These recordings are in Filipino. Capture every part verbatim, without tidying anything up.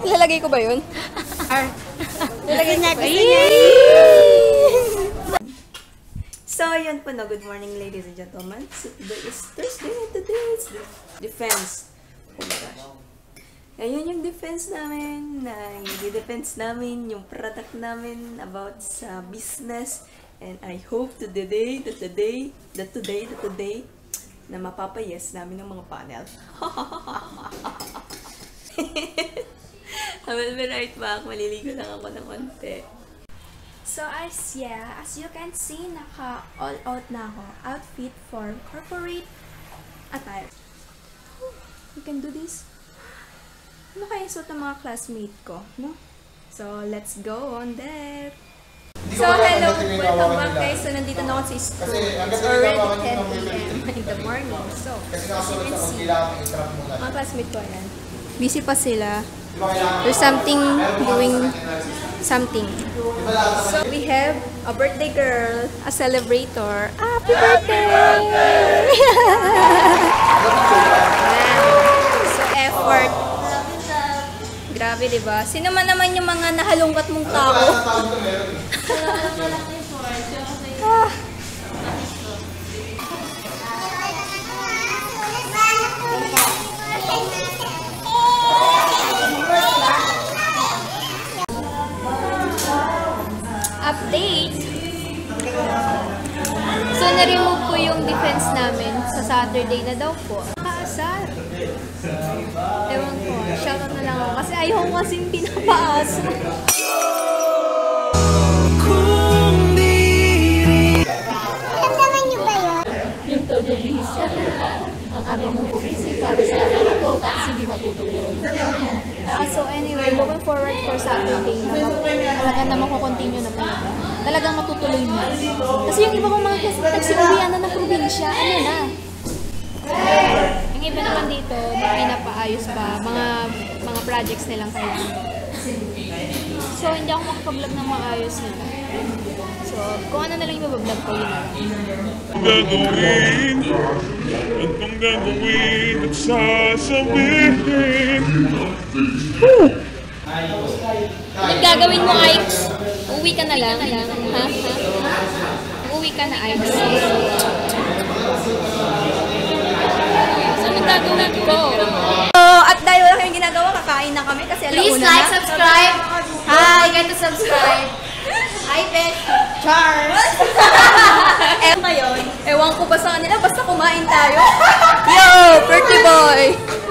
Ilalagay ko ba yun? Ilalagay niya ko So, yun po na. Good morning, ladies and gentlemen. So, today is Thursday and today is the defense. Oh my gosh. Ayun yung defense namin, na i-defense namin yung product namin about sa business. And I hope to the day, that the day, that today, that today, na mapapayes namin ng mga panel. I will be right back. Maliligo lang ako ng konti. So as yeah, as you can see, naka all out na ako. Outfit for corporate attire. You can do this. Ano kaya yung suot ng mga classmate ko, no? So let's go on there. So hello, welcome back guys. So nandito na ako sa school. It's already ten A M in the morning. So as you can see, mga classmate ko yan. Busy pa sila. There's something doing something. So we have a birthday girl, a celebrator. Happy birthday! So effort. Grabe, diba? Sino man naman yung mga nahalungkat mong tao? ah. Update! So, na-remove po yung defense namin sa Saturday na daw po. Kaasar! Ewan ko, shoutout na lang ako kasi ayaw ko kasing pinapaas. Alam naman nyo ba yun? Yung todo visa. Ang aming mong pubisi para sa aking hindi matutulog. Uh, so anyway, looking forward for Saturday na talaga na mako-continue na po. Talagang matutuloy na. Kasi yung iba kong mga kasi nagsiuwian na ng probinsya, ano na? Yung iba naman dito, na pinapaayos pa, mga mga projects nilang kailangan. So hindi ako makapag-vlog ng maayos nila. So kung ano na lang yung mabablog ko, yun na lang. Gagawin, anong gagawin at sasabihin. Anong gagawin mo, Ike's? Uwi ka na lang? Ha? Ha? Uwi ka na, Ike's. So, anong gagawin ko? So, at dahil wala kayong ginagawa, kakain na kami kasi alauna na. Please like, subscribe. Hi, get to subscribe. Hi, Beth. Charles. Eh, ngayon, ewan ko ba sa kanila, basta kumain tayo. Yo, pretty boy!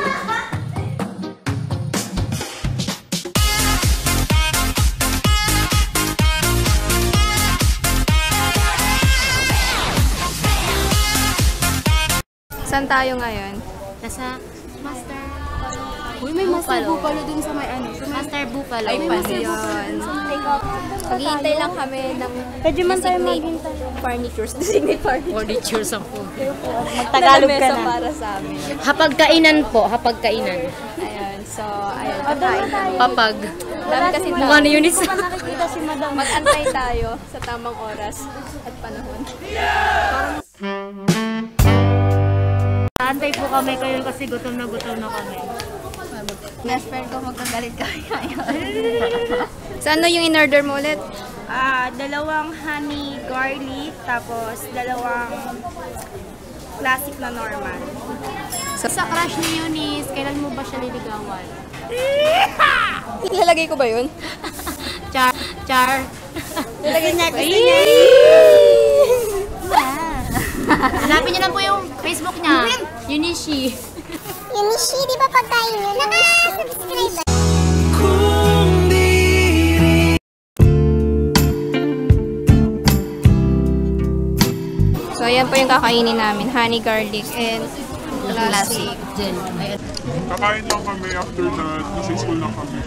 Saan tayo ngayon? Nasa Master. Uy, may Master Buffalo dun sa may ano. Master Buffalo. Ay, pati yun. Maghihintay lang kami ng Pwede man tayo designate maghintay. furnitures. Designate furnitures. Furnitures ang po. Magtagalog ka na. Para sa amin. Hapagkainan po, hapagkainan. Ayun, so, ayun, kakain kami. Papag. Dami kasi tao. Mukha ni Eunice. Mag-antay tayo sa tamang oras at panahon. Antay po kami kayo kasi gutom na gutom na kami. Best friend ko magkagalit kami ngayon. So, ano yung in-order mo ulit? Ah, dalawang honey garlic, tapos dalawang classic na normal. So, sa crush ni Eunice, kailan mo ba siya liligawan? Ilalagay ko ba yun? Char. Char. Ilalagay niya ko. Hanapin niyo lang po yung Facebook niya. Eunice. Eunice, di ba pagkain yun? Naka-subscribe. So, ayan po yung kakainin namin. Honey garlic and classic. Kakain lang kami after that, kasi school lang kami.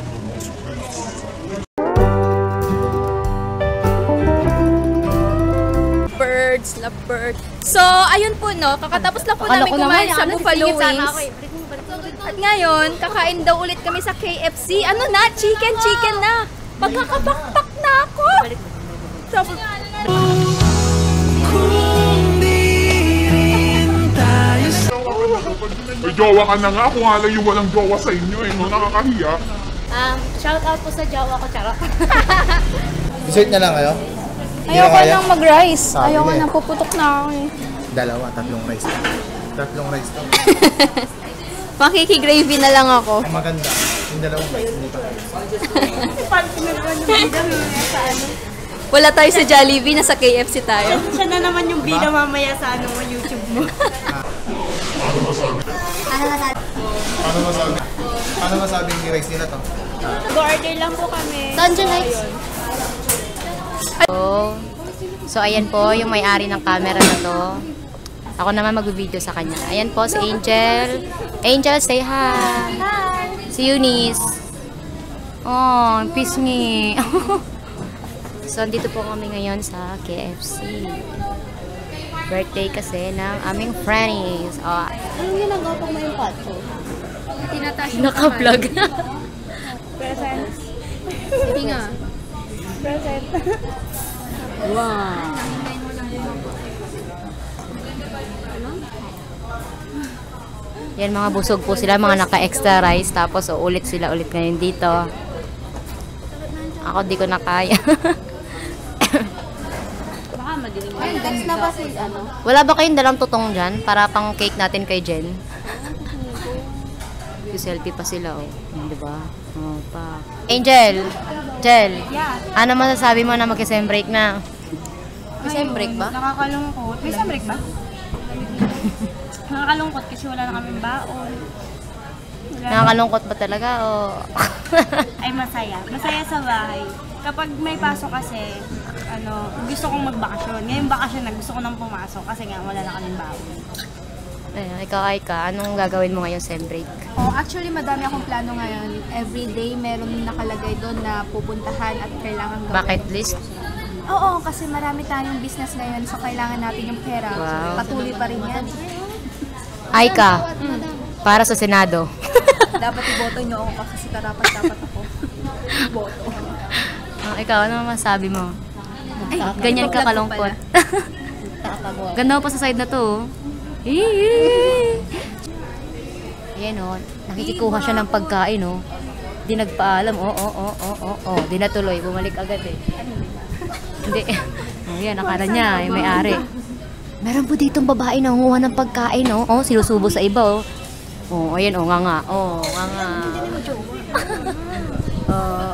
Birds, love bird. So, ayun po no, kakatapos lang po namin kumain sa Buffalo Wings. At ngayon, kakain daw ulit kami sa K F C. Ano na? Chicken, chicken na. Magkakabakpak na ako. Tapos, May jowa ka na nga, kung nga lang yung walang jowa sa inyo eh, no? Nakakahiya. Um, shout out po sa jowa ko, charot. Dessert na lang kayo? Hindi na Ayoko kaya? nang mag-rice. Sabi Ayoko niya eh. nang puputok na ako eh. Dalawa, tatlong rice. Tatlong rice to. Makiki-gravy na lang ako. Ang maganda, yung dalawang rice, hindi pa. Wala tayo sa Jollibee, nasa K F C tayo. Siya na naman yung bida mamaya sa ano mo, YouTube mo. Paano masabi? Paano masabi yung rice nila to? Go-order lang po kami. Sanjo Lights. So, so ayan po yung may-ari ng camera na to. Ako naman mag-video sa kanya. Ayan po si Angel. Angel, say hi. Hi. Si Eunice. Oh, peace me. So, dito po kami ngayon sa K F C. Birthday kasi ng aming friends. Oh. Anong ginagawa pag may patso? Tinatash mo Naka-vlog. Present. Sige nga. Present. Wow. Yan, mga busog po sila, mga naka-extra rice. Tapos, uulit sila ulit ngayon dito. Ako, di ko na kaya. Baka madilim. Text na ba si ano? Wala ba kayong dalang tutong dyan? Para pang cake natin kay Jen? Yung selfie pa sila, oh. Di ba? Oh, pa. Angel! Jel! Yeah. Ano masasabi mo na mag-sem break na? May break ba? Nakakalungkot. May sem break ba? Nakakalungkot kasi wala na kaming baon. Wala. Nakakalungkot ba talaga? O... Ay, masaya. Masaya sa bahay. Kapag may pasok kasi, ano, gusto kong magbakasyon. Ngayong bakasyon na gusto ko nang pumasok kasi nga wala na kaming baon. Ayun, ikaw, Aika, anong gagawin mo ngayong sem break? Oh, actually, madami akong plano ngayon. Every day, meron nakalagay doon na pupuntahan at kailangan gawin. Bucket list? Oo, kasi marami tayong business ngayon, so kailangan natin yung pera. Wow. Patuloy pa rin yan. Aika, para sa Senado. Dapat iboto nyo ako kasi karapat dapat ako. Iboto. Oh, ikaw, ano masabi mo? Ay, ganyan ka kalungkot. Ganda mo pa sa side na to. Ayan o, nakikikuha siya ng pagkain o. Di nagpaalam, oo, oo, oo, oo, oo. Di natuloy, bumalik agad eh. Hindi. Oh, yan, nakala niya, yung may-ari. Meron po ditong babae na hunguha ng pagkain, oh. Oh, sinusubo sa iba, oh. Oh, ayan, oh, nga nga. Oh, nga nga. Oh.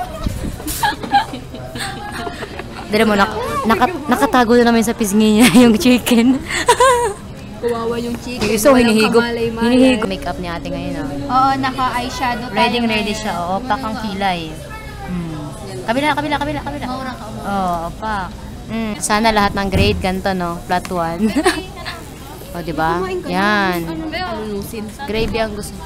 Dali mo, nak naka nakatago na naman sa pisngi niya yung chicken. Kawawa yung chicken. So, hinihigop. Hinihigop. Makeup ni ate ngayon, oh. Oo, naka-eyeshadow tayo. Ready, ready siya, oh. Pak ang kilay. Hmm. Kabila, kabila, kabila, kabila. Oh, pak. Mm. Sana lahat ng grade ganito, no? Plot one. O, diba? Yan. Gravy ang gusto.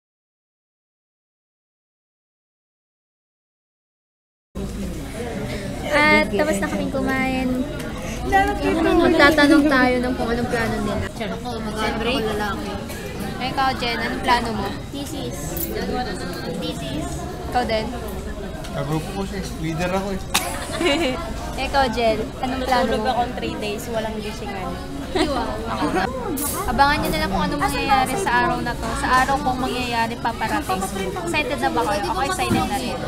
At tapos na kaming kumain. Magtatanong tayo ng kung anong plano nila. Siyempre, eh, ikaw, Jen, anong plano mo? Thesis. Thesis. Ikaw din? Nagrupo ko siya. Leader ako eh. Ikaw, Jen, anong plano Tulog mo? akong three days, walang gishingan. Abangan nyo na lang kung anong mangyayari sa araw na to. Sa araw kung mangyayari paparating. Excited na ba kayo? Ako excited na rin.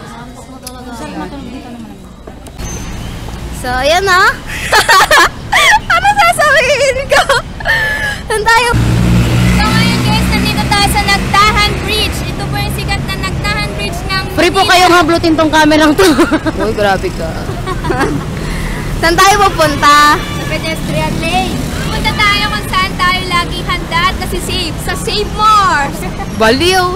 So, ayan na. Ano sasabihin ko? Saan tayo? So, ngayon guys, nandito tayo sa Nagtahan Bridge. Ito po yung sikat na Nagtahan Bridge ng Manila. Free po kayong hablutin tong kamerang to. Uy, grabe ka. Saan tayo pupunta? Sa pedestrian lane. Pupunta tayo kung saan tayo laging handa at kasi safe. Sa Save More. Baliw.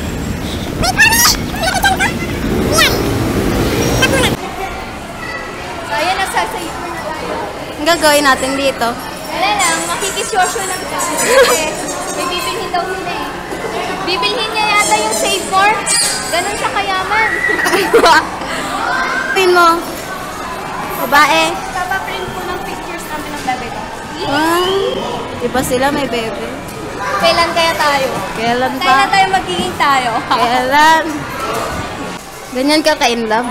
So, ayan na, sa Save More na tayo. Ang gagawin natin dito? Wala lang, makikisosyo lang tayo. Kasi may bibilhin daw sila eh. Bibilhin niya yata yung Save More. Ganun siya kayaman. Pin mo. Babae. Papaprint po ng pictures namin ng bebe ko. Wow. Iba sila may bebe. Kailan kaya tayo? Kailan pa? Kailan tayo magiging tayo? Kailan? Ganyan ka ka-inlove.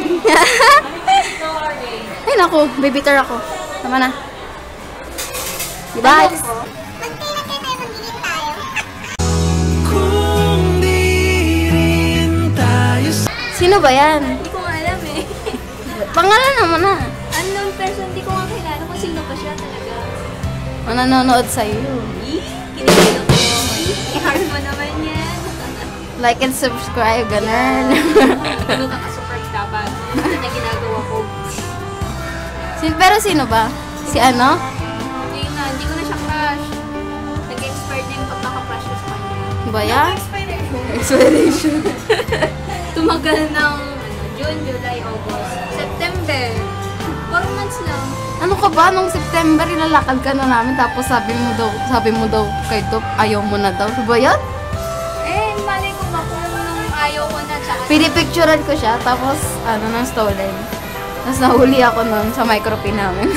Ay naku, babyter ako. Tama na. Diba? Magkailan kayo tayo magiging tayo? Kung di rin tayo Sino ba yan? Hindi ko nga alam eh. Pangalan naman na. Unknown person, hindi ko nga kilala kung sino pa siya talaga. Mananonood sa'yo. Eh, kinikilig ako. I-heart mo naman yan. Like and subscribe, ganun. Ano ka ka-support dapat? Ito na ginagawa ko. Sin pero sino ba? Si ano? Hindi na, hindi ko na siya crush. Nag-expire na yung pagkaka-crush ko sa kanya. Ba yan? Expiration. Expiration. Tumagal ng ano, June, July, August, September. four months lang. Ano ka ba? Nung September, ilalakad ka na namin. Tapos sabi mo daw, sabi mo daw kay Top, ayaw mo na daw. Ba yan? Eh, malay ko ba kung ayaw ko na. Tsaka Pinipicturean ko siya. Tapos, ano, nang stolen. Tapos nahuli ako nun sa micropin namin.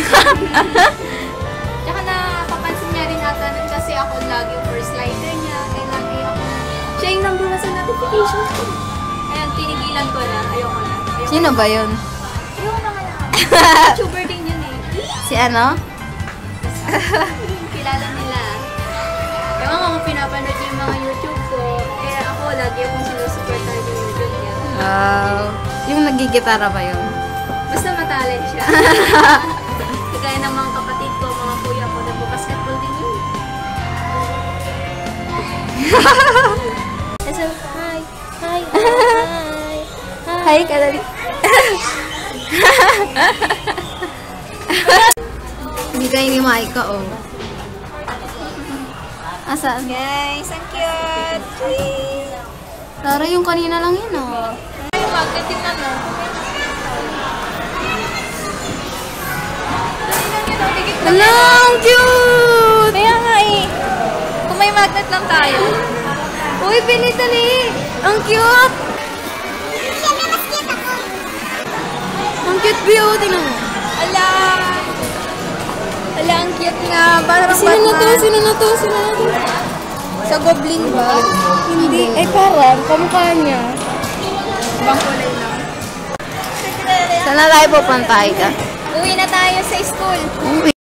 Tsaka napapansin niya rin ata nun kasi ako lagi yung first lighter niya. Eh, lagi ako. Siya yung number one sa notification ko. Ayan, tinigilan ko na. Ayoko na. Ayoko Sino ba yun? Ayoko na nga. YouTuber din yun eh. Si ano? Kilala nila. Ewan ko kung pinapanood niya yung mga YouTube ko. Eh, ako lagi akong sinusuportan yung YouTube niya. Wow. Yung nagigitara ba yun? Basta matalent siya. Kagaya ng mga kapatid ko, mga kuya ko, nagpo-basketball din yun. So, hi, hi, hi, Hi, kadali. Hindi kayo ni Maika, oh. Asaan? Guys, ang cute! Sweet! Tara, yung kanina lang yun, oh. Yung magnet din na, no? Hello, ang cute! Kaya nga eh. Kung may magnet lang tayo. Uy, pinitali! Ang cute! Siyempre, mas cute ako. Ang cute, beauty na mo. Ala! Ala, ang cute nga. Parang Sino na to? Sino na to? Sino na to? Sa goblin ba? Hindi. Ay, parang, kamukha niya. Ibang kulay lang. Saan na tayo pupunta, ka? Uwi na tayo sa school. Uy.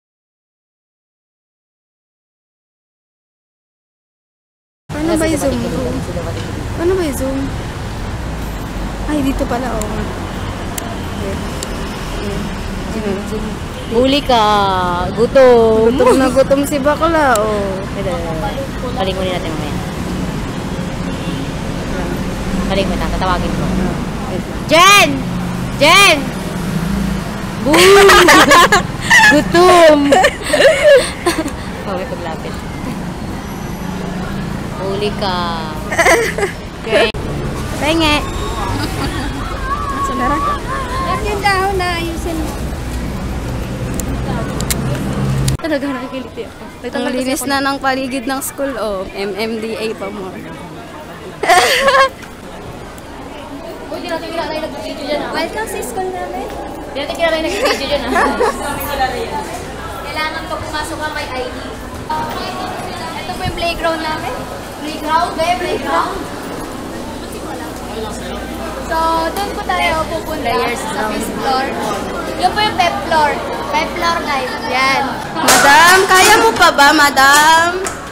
Paano ba yung zoom ko? Paano ba yung zoom? Ay, dito pala, oh. Huli ka. Gutom. Gutom na gutom si bakla, oh. Balik muna natin mamaya. Balik mo na. Tatawagin ko. Jen! Jen! Boom! Gutom! Oh, may paglapit. Huli ka. Okay. Penge! Sunara. At yung dahon na ayusin mo. Talaga nakikiliti ako. Ang linis na ng paligid ng school, oh. M M D A pa mo. Uy, di natin kilala yung nag-video dyan, ah. Welcome sa school namin. Di natin kilala yung nag-video dyan, ah. Kailangan pa pumasok ka may I D. Ito po yung playground namin. Playground, eh, playground. So, doon po tayo pupunta Players sa zone. fifth floor. Yun po yung pep floor. Pep floor live. Yan. Madam, kaya mo pa ba, madam?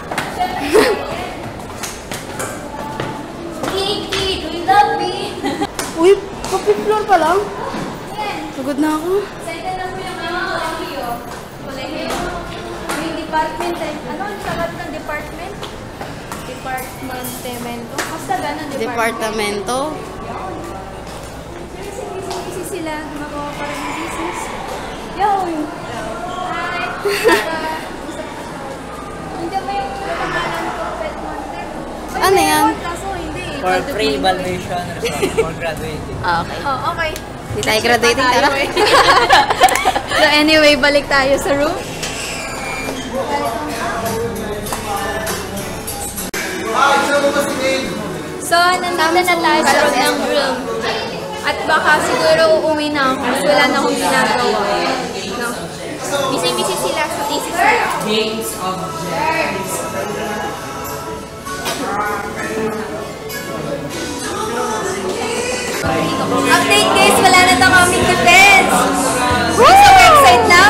Kiki, do you love me? Uy, pa-fifth floor pa lang? Pagod na ako. Excited na po yung mga kolehiyo. Kolehiyo. Yung department eh. Ano ang sagat ng department? Departmentemento. Basta ganun, department. Departamento. Busy sila. Gumagawa pa rin ng business. Yo! Hi! Hindi ba yung pangalan ko, Pet Monster? Ay, Ano yan? meron, Kaso hindi. For pre-evaluation or graduating. Ah, okay. Oh, okay. Di tayo graduating, Tayo tara. eh. So anyway, balik tayo sa room. So, nandito na tayo sa loob ng room. At baka siguro uuwi na ako kasi wala na akong ginagawa. No? Busy-busy sila sa thesis nila. Games of Update guys, wala na daw kaming defense. Sa website na,